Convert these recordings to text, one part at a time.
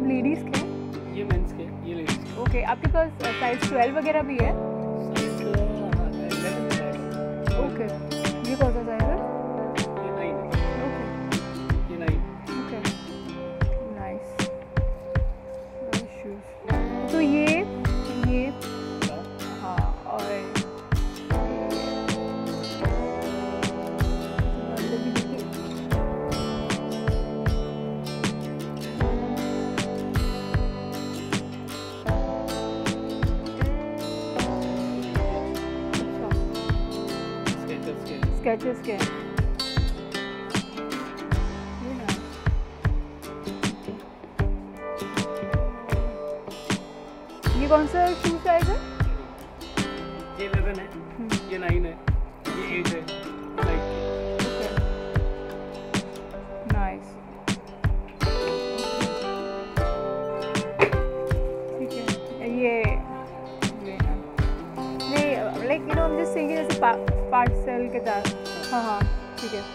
Ladies के? ये mains के, ये लेडीज के। ओके, आपके पास साइज 12 वगैरह भी है? साइज 11 है। ओके, ये कौन सा साइज है? ये 9 है। ओके, ये 9। Okay, nice shoes. तो ये हाँ, और स्केचेस के हैं। ये कौन सा शू साइज है? ये 11 है, ये 9 है, ये 8 है। ओके, नाइस, ठीक है। ये नहीं, like you know, I am just saying जैसे पार्सल के साथ। हाँ हाँ, ठीक है।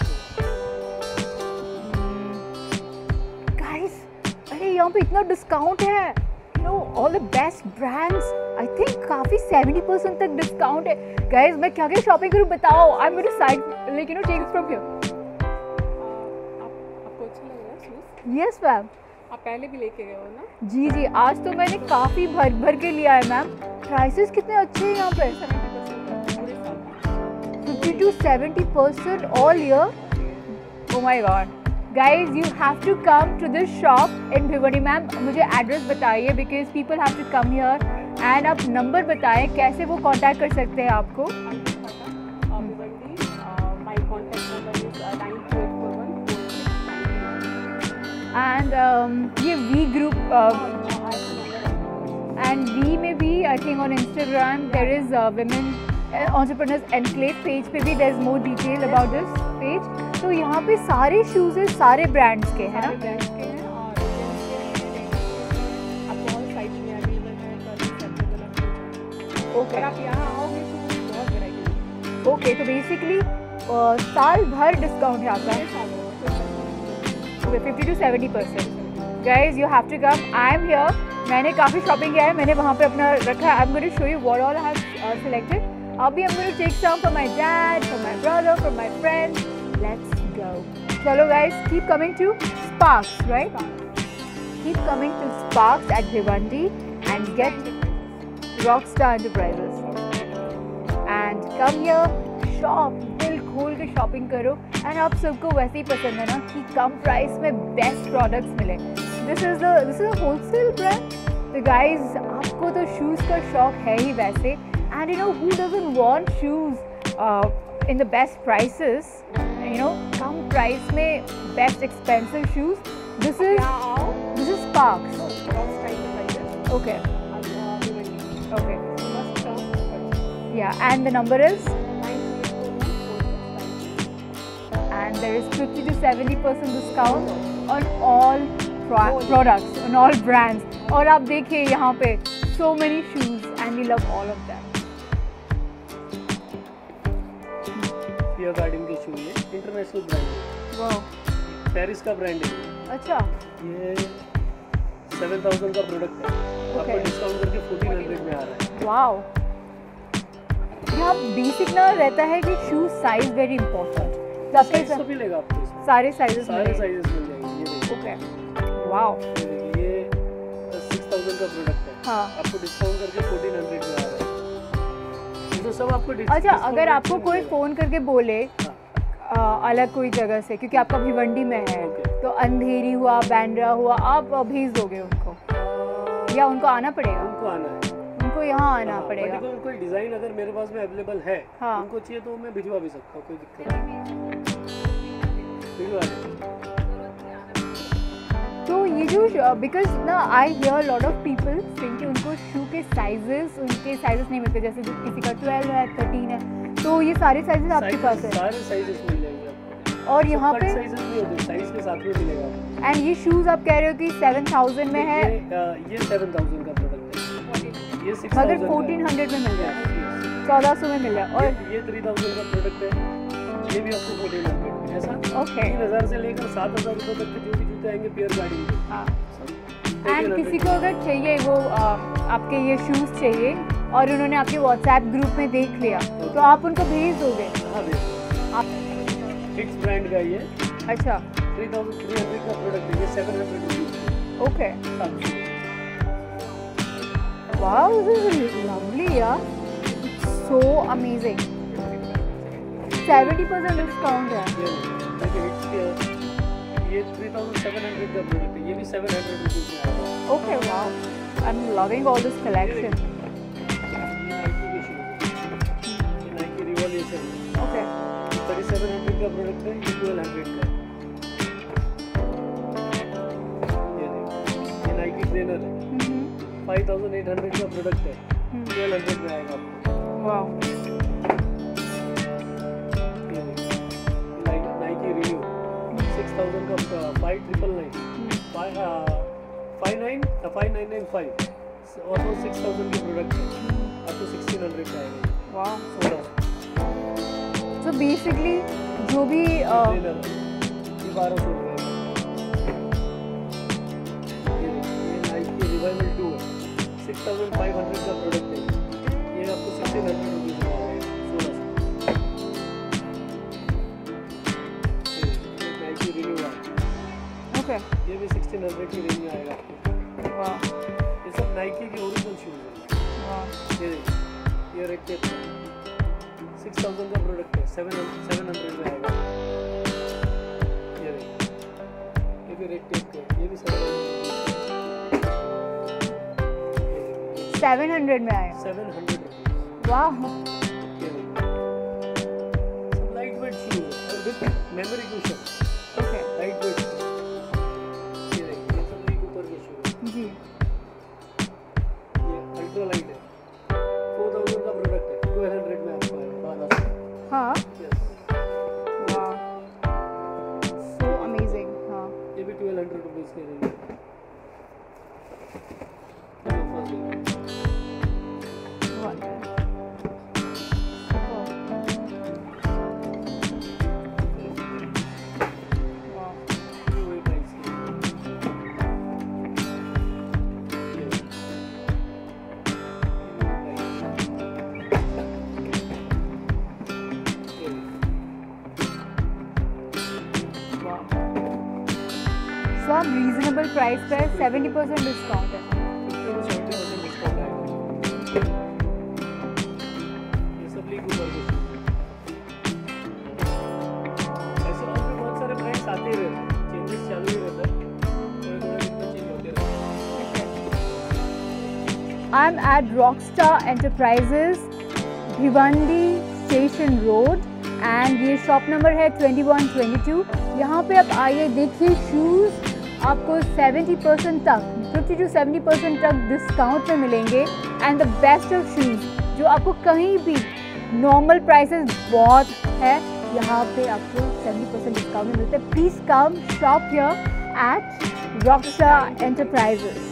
गाइस, अरे यहाँ पे इतना डिस्काउंट है, you know, all the best brands. I think काफ़ी 70% तक डिस्काउंट है। गाइस, मैं क्या क्या शॉपिंग करूँ बताओ? I am going to side, like you know, take it from here. आपको अच्छा लग रहा है शूज़? Yes ma'am. आप पहले भी लेके गए हो ना? जी जी, आज तो मैंने काफ़ी भर के लिया है मैम। प्राइसेस कितने अच्छे हैं यहाँ पे, 50 to 70% all year. Oh my god. Guys, you have to come to this shop in Bhiwandi. Ma'am मुझे एड्रेस बताइए because people have to come here. And आप नंबर बताएं कैसे वो कांटेक्ट कर सकते हैं आपको। Bhiwandi, my contact number is 92841469. And ये वी ग्रुप and वी में भी I think on Instagram there is women entrepreneurs enclave page पे भी there is more detail about this page. तो यहाँ पे सारे शूज़ है, सारे ब्रांड्स के हैं ना? सारे ब्रांड्स के हैं और जेंट्स के हैं, आपको ऑल साइज में अवेलेबल है। ओके, अगर आप यहाँ आओगे तो बहुत वैरायटी है। ओके, तो बेसिकली साल भर डिस्काउंट है आपका, 50 to 70%। Guys, you have to come, I am here. मैंने काफ़ी शॉपिंग किया है, मैंने वहाँ पे अपना रखा है। I am going to show you what all I have selected. अभी I am going to take some for my dad, for my brother, for my friends. Let's go. चलो guys, keep coming to Sparks, right? Keep coming to Sparks at Bhiwandi and get Rockstar Enterprises and come here, shop, दिल खोल के shopping करो। And आप सबको वैसे ही पसंद है ना कि कम प्राइस में बेस्ट प्रोडक्ट्स मिले। This is a wholesale brand. तो गाइज, आपको तो शूज़ का शौक है ही वैसे, and you know who doesn't want shoes in the best prices, you know, कम प्राइस में best expensive shoes. This is Sparks. Okay, okay, yeah, and the number is, and there is 50 to 70% discount on all products, on all brands. और आप देखिए यहाँ पे so many shoes and we love all of them. Pierre Cardin के shoe, ये international brand है। Wow. Paris का brand है। अच्छा, ये 7000 का प्रोडक्ट है, आपको डिस्काउंट करके 1400 में आ रहा है। wow. यहाँ बेसिक ना रहता है कि shoes size very important. Size तो मिलेगा आपको इसमें, सारे साइजेस सारे साइजेस मिल जाएंगे। ये देखिए, ओके, वाओ, ये 6000 का प्रोडक्ट है, हाँ। आपको डिस्काउंट करके 1400 में आ रहा है। तो सब आपको अच्छा, अगर आपको कोई फ़ोन करके बोले अलग कोई जगह से, क्योंकि आपका भिवंडी में है, तो अंधेरी हुआ, बैंड्रा हुआ, आप भेज दोगे उनको या उनको आना पड़ेगा? उनको आना है, उनको यहाँ आना पड़ेगा। कोई डिज़ाइन अगर मेरे पास में अवेलेबल है, हाँ, उनको चाहिए तो मैं भिजवा भी सकता हूँ, कोई दिक्कत नहीं। भिजवा दें। तो ये जो बिकॉज ना I hear lot of people saying कि उनको शू के साइजेस, उनके साइजेस नहीं मिलते, जैसे किसी का 12 है, 13 है, तो ये सारे साइजेस आपके पास है? सारे साइजेस मिल जाएंगे आपको। और यहाँ पे साइजेस भी होते हैं, साइज के साथ में मिलेगा। एंड ये शूज़ आप कह रहे हो कि 7000 में है, ये 7000 का प्रोडक्ट है, ये 6000 मगर 1400 में मिल रहा है, 1400 में मिल रहा है। और ये 3000 का प्रोडक्ट है, ये भी आपको 1400 में, ऐसा ओके, 3000 से लेकर 7000 रुपये तक के जो भी जूते आएंगे पियर गार्डन के, हाँ, सब एंड किसी को अगर चाहिए वो आपके ये शूज़ चाहिए और उन्होंने आपके व्हाट्सएप ग्रुप में देख लिया तो आप उनको भेज दोगे? हाँ भेज। आप फिक्स ब्रांड का ये अच्छा 3300 का प्रोडक्ट है, ये 700 rupees. Okay, wow this is lovely यार, सो अमेजिंग। 70% डिस्काउंट है। ये 3700 का प्रोडक्ट है, ये भी 700 रुपीज में आएगा। Okay, wow, I am loving all this collection. Nike Revolution okay, 3700 का प्रोडक्ट है, ये 1200 का है। ये नाइकी ट्रेनर है, 5800 का प्रोडक्ट है, 1200 में आएगा आपको। वाओ, नाइकी रिव्यू 6000 का 5999 5995 ऑलमोस्ट 6000 के प्रोडक्ट है, आपको 1600 का आएगा। वाओ। 16 सो बेसिकली जो भी ट्रेनर ये 1200 रुपये का। ये नाइकी रिवाइवल 2 है, 6500 का प्रोडक्ट है, ये आपको 1600 रुपीज में आएगा। 16 नाइकी रिव्यू है, ओके, ये भी 1600 की रेंज में आएगा आपको। वाओ, ये सब नाइकी के ओरिजिनल शूज है। वाओ, ये रेड टेप 6000 का प्रोडक्ट है, 700 में आएगा। ये भी रेड टेप का, ये भी 700 में आया। 700 रुपीज। वाह, सब लाइट वेट शूज और with memory cushion, okay, light weight. ये देखिए, ये सब ली ऊपर के शूज। जी, ये अल्ट्रा लाइट है, 4000 का प्रोडक्ट है, 1200 में आपको आएगा। हाँ, यस, वाह, सो अमेजिंग। हाँ, ये भी 1200 रुपीज के रेंज है। सब रीजनेबल प्राइस पे 70% डिस्काउंट है। ये सब लीग ऊपर के ऐसे और भी बहुत सारे ब्रांड्स आते ही रहते हैं, चेंजेस चालू ही रहता है, थोड़ा कितना चेंज होते रहता है। I am at Rockstar Enterprises, Bhiwandi station road, and ये शॉप नंबर है 2122। यहाँ पे आप आइए, देखिए शूज़ आपको 70% तक, 50 to 70% तक डिस्काउंट में मिलेंगे। And the best of shoes जो आपको कहीं भी नॉर्मल प्राइसेस बहुत है, यहाँ पे आपको 70% डिस्काउंट में मिलते हैं। Please come shop here at Rockstar Enterprises.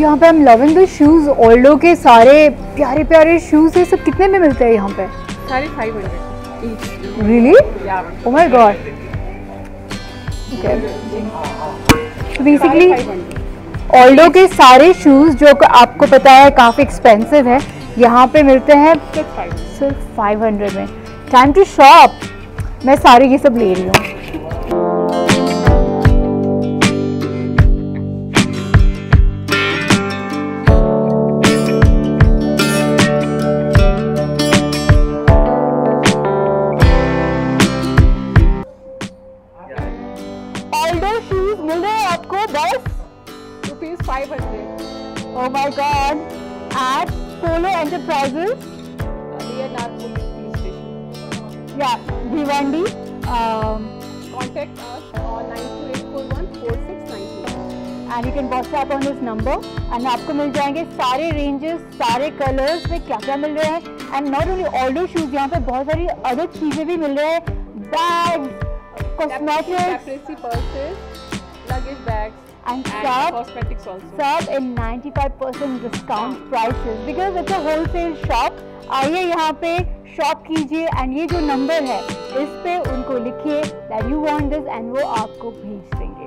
यहाँ पे हम लविंग द शूज़, ओल्डो के सारे प्यारे प्यारे शूज़ ये सब कितने में मिलते हैं यहाँ पे? सारे 500 each. Really? Yeah. Oh my god. Okay, तो बेसिकली 500. ओल्डो के सारे शूज़ जो आपको पता है काफ़ी एक्सपेंसिव है, यहाँ पे मिलते हैं Just 500. सिर्फ 500 में। Time to shop. मैं सारे ये सब ले रही हूँ। ओल्डो शूज़ मिल रहे हैं आपको बस Rupees 500. Oh my god at Polo Enterprises Near Nagpur police station. या Bhiwandi. Contact us on 928414692. And you can WhatsApp on this number and आपको मिल जाएंगे सारे रेंजेस, सारे कलर्स में क्या क्या मिल रहे हैं। And not only Aldo shoes, यहाँ पे बहुत सारी अदर चीज़ें भी मिल रहे हैं, bags, cosmetics Caprese purses, luggage bags, and and सब cosmetics also. सब इन 95% discount prices because it's a wholesale shop. आइए यहाँ पे शॉप कीजिए एंड ये जो नंबर है इस पे उनको लिखिए that you want this and वो आपको भेज देंगे।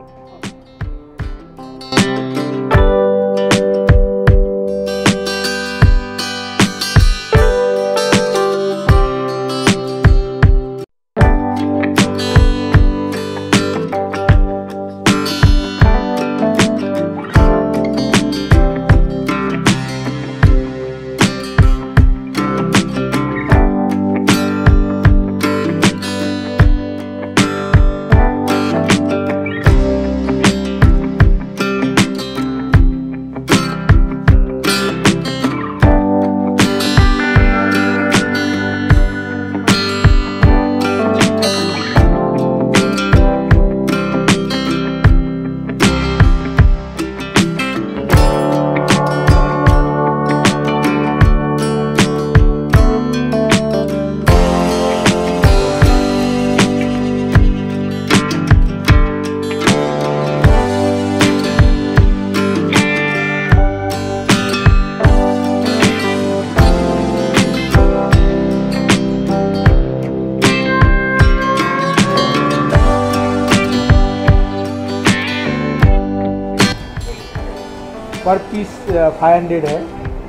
पर पीस 500 है,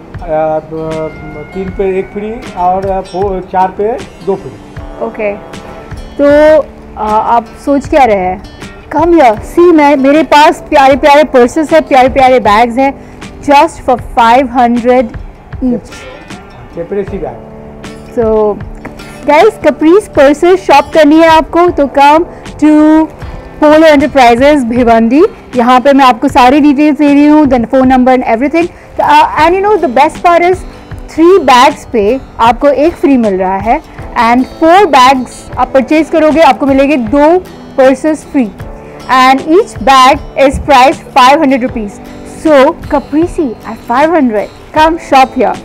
3 पे 1 फ्री और 4 पे 2 फ्री। ओके, तो आप सोच क्या रहे हैं? कम हियर, सी मेरे पास प्यारे प्यारे पर्सेस है, प्यारे प्यारे बैग्स हैं, just for 500 each. Caprese bag. So guys, Caprese purses shop करनी है आपको तो come to Polo Enterprises Bhiwandi. यहाँ पे मैं आपको सारी डिटेल्स दे रही हूँ, then phone number and everything. And you know the best part is 3 bags पे आपको 1 फ्री मिल रहा है एंड 4 बैग्स आप परचेज करोगे आपको मिलेंगे 2 purses free and each bag is price 500 rupees. So Caprese at 500, come shop here.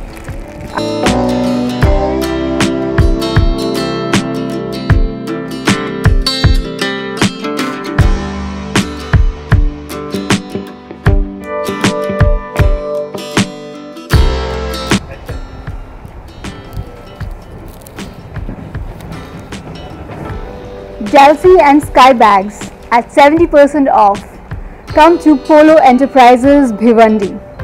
Chelsea and Sky bags at 70% off. Come to Polo Enterprises, Bhiwandi.